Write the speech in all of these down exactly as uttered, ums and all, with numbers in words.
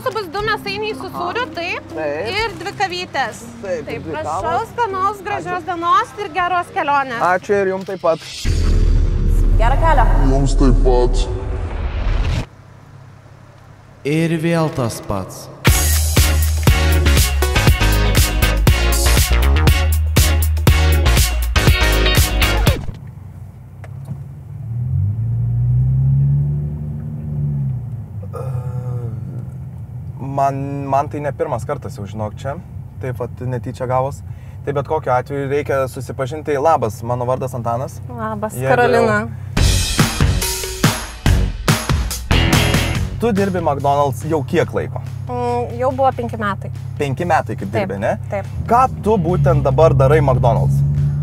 Jūsų bus du mėsainiai su sūriu, taip, Taip. ir dvi kavytės. Taip, Taip, dvi prašau, kavos. skanaus, gražios dienos ir geros kelionės. Ačiū ir jums taip pat. Gerą kelią. Jums taip pat. Ir vėl tas pats. Man, man tai ne pirmas kartas, jau žinok, čia. Taip pat netyčia gavos. Tai bet kokiu atveju reikia susipažinti. Labas, mano vardas Antanas. Labas, Jeigu Karolina. Tu dirbi McDonald's jau kiek laiko? Mm, jau buvo penki metai. Penki metai kaip dirbi, ne? Taip. Ką tu būtent dabar darai McDonald's?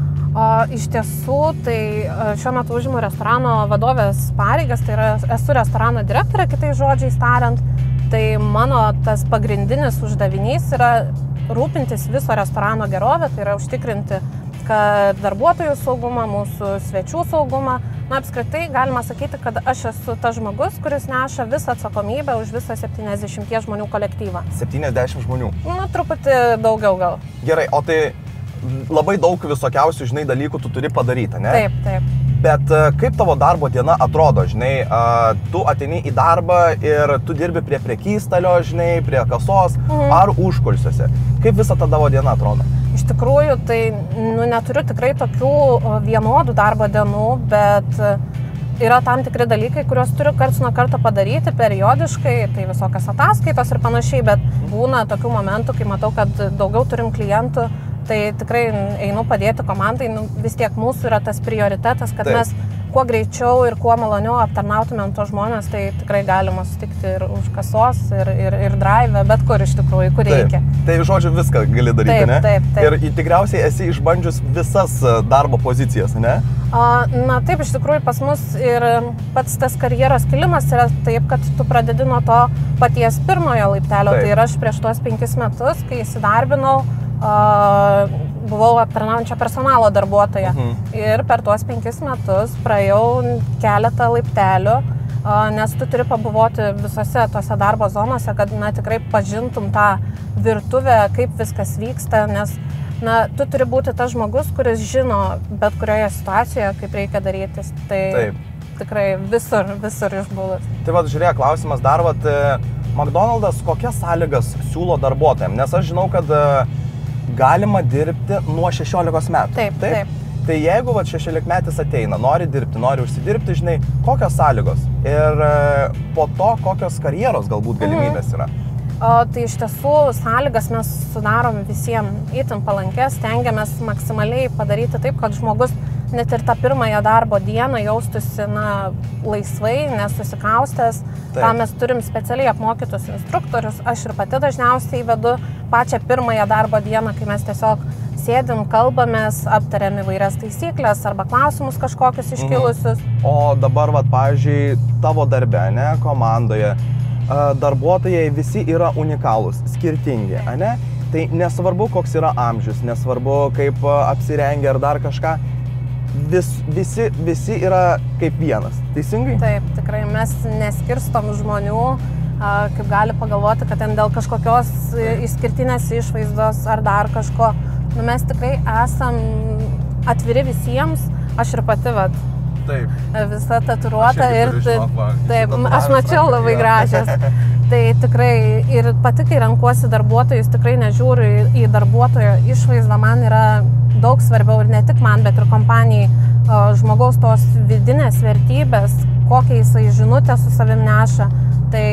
O iš tiesų, tai šiuo metu užimu restorano vadovės pareigas, tai yra, esu restorano direktorė, kitais žodžiais tariant. Tai mano tas pagrindinis uždavinys yra rūpintis viso restorano gerovę, tai yra užtikrinti, kad darbuotojų saugumą, mūsų svečių saugumą. Na, apskritai galima sakyti, kad aš esu tas žmogus, kuris neša visą atsakomybę už visą septyniasdešimties žmonių kolektyvą. septyniasdešimt žmonių. Nu, truputį daugiau gal. Gerai, o tai labai daug visokiausių, žinai, dalykų tu turi padaryti, ne? Taip, taip. Bet kaip tavo darbo diena atrodo, žinai, tu ateini į darbą ir tu dirbi prie prekystalio, žinai, prie kasos mhm. ar užkulsiuose. Kaip visa ta tavo diena atrodo? Iš tikrųjų, tai nu, neturiu tikrai tokių vienodų darbo dienų, bet yra tam tikri dalykai, kuriuos turiu karts nuo karto padaryti periodiškai, tai visokios ataskaitos ir panašiai, bet būna tokių momentų, kai matau, kad daugiau turim klientų, tai tikrai einu padėti komandai, nu, vis tiek mūsų yra tas prioritetas, kad Taip. mes kuo greičiau ir kuo maloniau aptarnautumėm tos žmonės, tai tikrai galima sutikti ir už kasos, ir, ir, ir drive, bet kur iš tikrųjų, kur reikia. Taip. Tai žodžiu viską gali daryti, taip, ne? Taip, taip. Ir tikriausiai esi išbandžius visas darbo pozicijas, ne? Na taip, iš tikrųjų pas mus ir pats tas karjeros kilimas yra taip, kad tu pradedi nuo to paties pirmojo laiptelio. Taip. Tai ir aš prieš tuos penkis metus, kai įsidarbinau, Uh, buvau aptarnaujančio personalo darbuotoja. Mhm. Ir per tuos penkis metus praėjau keletą laiptelių, uh, nes tu turi pabuvoti visose tose darbo zonose, kad na, tikrai pažintum tą virtuvę, kaip viskas vyksta, nes na, tu turi būti tas žmogus, kuris žino bet kurioje situacijoje, kaip reikia darytis. Tai Taip. Tikrai visur, visur išbuvus. Tai vad, žiūrėk, klausimas dar, vat, McDonald's kokias sąlygas siūlo darbuotojams? Nes aš žinau, kad galima dirbti nuo šešiolikos metų. Taip, taip. Tai jeigu vat, šešiolikmetis ateina, nori dirbti, nori užsidirbti, žinai, kokios sąlygos ir po to kokios karjeros galbūt galimybės yra. O, tai iš tiesų sąlygas mes sudarom visiems itin palankės, stengiamės maksimaliai padaryti taip, kad žmogus net ir tą pirmąją darbo dieną jaustųsi na, laisvai, nesusikaustęs. Tam mes turim specialiai apmokytus instruktorius. Aš ir pati dažniausiai vedu pačią pirmąją darbo dieną, kai mes tiesiog sėdim, kalbamės, aptariam įvairias taisyklės arba klausimus kažkokius iškilusius. Mhm. O dabar, vat, pavyzdžiui, tavo darbe, ne, komandoje, darbuotojai visi yra unikalūs, skirtingi, ne? Tai nesvarbu, koks yra amžius, nesvarbu, kaip apsirengia ar dar kažką. Vis, visi, visi yra kaip vienas. Teisingai? Taip, tikrai mes neskirstom žmonių, kaip gali pagalvoti, kad ten dėl kažkokios išskirtinės išvaizdos ar dar kažko. Nu, mes tikrai esam atviri visiems, aš ir pati, vat, taip. Visa tatuiruota ir žinok, va, taip, aš mačiau labai gražias. Tai tikrai ir pati, kai renkuosi darbuotojus, tikrai nežiūriu į, į darbuotojo išvaizdą, man yra daug svarbiau ir ne tik man, bet ir kompanijai žmogaus tos vidinės vertybės, kokią jisai žinutę su savim neša. Tai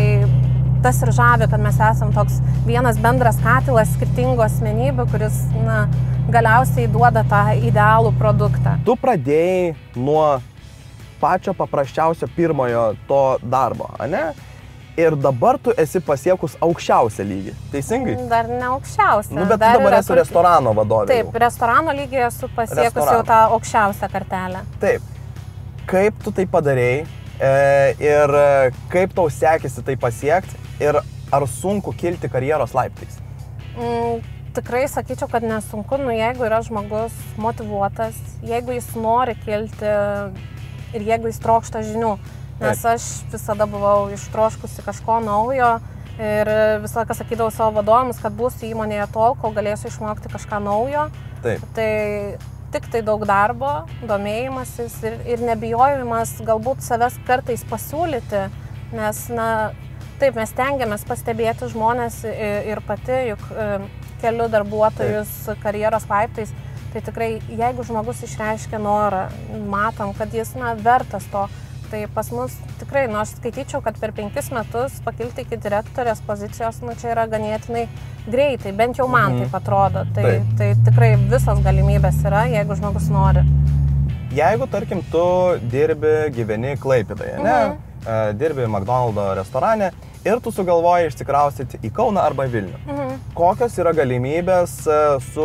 tas ir žavi, kad mes esam toks vienas bendras katilas skirtingų asmenybių, kuris na, galiausiai duoda tą idealų produktą. Tu pradėjai nuo pačio paprasčiausio pirmojo to darbo, ane? Ir dabar tu esi pasiekus aukščiausią lygį, teisingai? Dar ne aukščiausią. Nu, bet tu dabar esi kur... restorano vadovė. Taip, jau. Restorano lygiai esu pasiekus Restorano. Jau tą aukščiausią kartelę. Taip. Kaip tu tai padarėjai e, ir kaip tau sekėsi tai pasiekti ir ar sunku kilti karjeros laiptais? Mm, tikrai sakyčiau, kad nesunku, nu jeigu yra žmogus motyvuotas, jeigu jis nori kilti ir jeigu jis trokšta žinių. Nes aš visada buvau ištroškusi kažko naujo Ir visą laiką sakydavau savo vadovams, kad būsiu įmonėje tol, kol galėsiu išmokti kažką naujo. Taip. Tai tik tai daug darbo, domėjimasis ir, ir nebijojimas galbūt savęs kartais pasiūlyti, nes, na, taip, mes tengiamės pastebėti žmonės ir, ir pati, juk keliu darbuotojus taip. Karjeros laiptais, tai tikrai, jeigu žmogus išreiškia norą, matom, kad jis, na, vertas to, tai pas mus tikrai, nu, aš skaityčiau, kad per penkis metus pakilti iki direktorės pozicijos, nu, čia yra ganėtinai greitai, bent jau man mhm. taip atrodo. Tai, taip. tai tikrai visos galimybės yra, jeigu žmogus nori. Jeigu, tarkim, tu dirbi, gyveni Klaipėdoje, ne? Mhm. Dirbi McDonald's restorane ir tu sugalvoji išsikraustyti į Kauną arba Vilnių. Mhm. Kokios yra galimybės su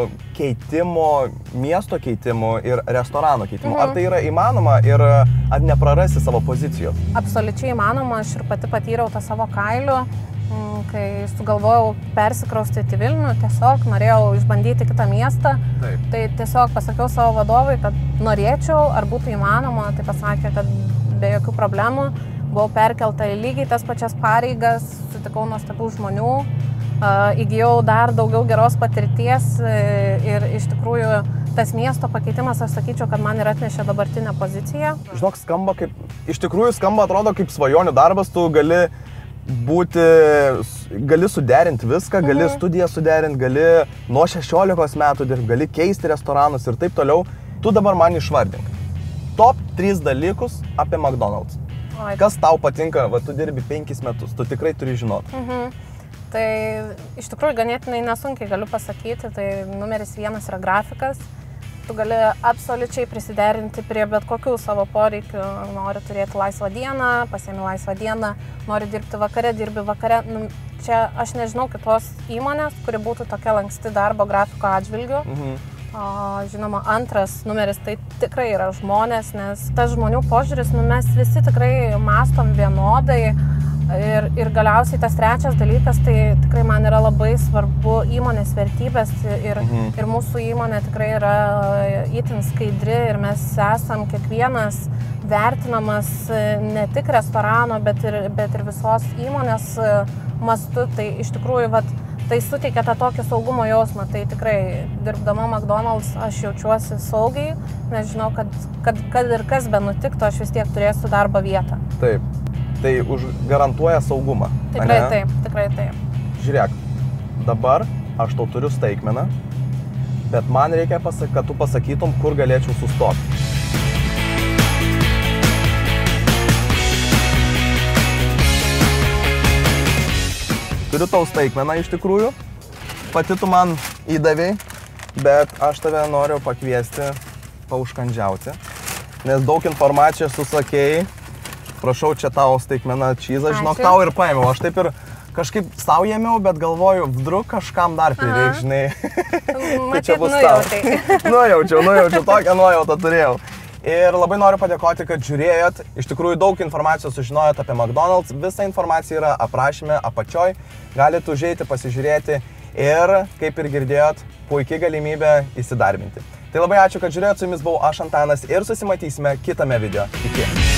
keitimu, miesto keitimu ir restorano keitimu? Mhm. Ar tai yra įmanoma ir ar neprarasi savo pozicijos? Absoliučiai įmanoma, aš ir pati patyriau tą savo kailių. Kai sugalvojau persikraustyti į Vilnių, tiesiog norėjau išbandyti kitą miestą. Taip. Tai tiesiog pasakiau savo vadovui, kad norėčiau, ar būtų įmanoma, tai pasakė, kad be jokių problemų. Buvau perkelta į lygiai tas pačias pareigas, sutikau nuostabių žmonių, įgijau dar daugiau geros patirties ir iš tikrųjų tas miesto pakeitimas, aš sakyčiau, kad man ir atnešė dabartinę poziciją. Žinok, skamba kaip, iš tikrųjų skamba, atrodo kaip svajonių darbas, tu gali būti, gali suderinti viską, gali mhm. studiją suderinti, gali nuo šešiolikos metų dirbti, gali keisti restoranus ir taip toliau. Tu dabar man išvardink. Top trys dalykus apie McDonald's. Oi. Kas tau patinka, va, tu dirbi penkis metus, tu tikrai turi žinoti. Mhm. Tai iš tikrųjų ganėtinai nesunkiai galiu pasakyti, tai numeris vienas yra grafikas. Tu gali absoliučiai prisiderinti prie bet kokių savo poreikių. Nori turėti laisvą dieną, pasiemi laisvą dieną, nori dirbti vakare, dirbi vakare. Nu, čia aš nežinau kitos įmonės, kuri būtų tokia lanksti darbo grafiko atžvilgiu. Mhm. O, žinoma, antras numeris tai tikrai yra žmonės, nes tas žmonių požiūris, nu, mes visi tikrai mąstom vienodai. Ir, ir galiausiai tas trečias dalykas, tai tikrai man yra labai svarbu įmonės vertybės ir, mhm. ir mūsų įmonė tikrai yra itin skaidri ir mes esam kiekvienas vertinamas ne tik restorano, bet ir, bet ir visos įmonės mastu. Tai iš tikrųjų, vat, tai suteikia tą tokį saugumo jausmą. Tai tikrai dirbdama McDonald's aš jaučiuosi saugiai, nes žinau, kad, kad, kad ir kas be nutiktų, aš vis tiek turėsiu darbo vietą. Taip. Tai už garantuoja saugumą. Tikrai ane? Taip, tikrai taip. Žiūrėk, dabar aš tau turiu staigmeną, bet man reikia, pasak, kad tu pasakytum, kur galėčiau sustoti. Turiu tau staigmeną iš tikrųjų, pati tu man įdavei, bet aš tave noriu pakviesti, pauškandžiauti, nes daug informacijos susakėjai. Prašau, čia tau staigmena čyzą, žinok, tau ir paėmiau. Aš taip ir kažkaip savo ėmiau, bet galvoju, vdruk kažkam dar prireik, žinai. Matyt, nujautai. Nujaučiau, nujaučiau, tokią nuojautą turėjau. Ir labai noriu padėkoti, kad žiūrėjot. Iš tikrųjų daug informacijos sužinojot apie McDonald's. Visa informacija yra aprašyme apačioj. Galite užeiti, pasižiūrėti ir, kaip ir girdėjot, puikiai galimybė įsidarbinti. Tai labai ačiū, kad žiūrėjot. Su jumis buvau aš, Antanas, ir susimatysime kitame video. Iki.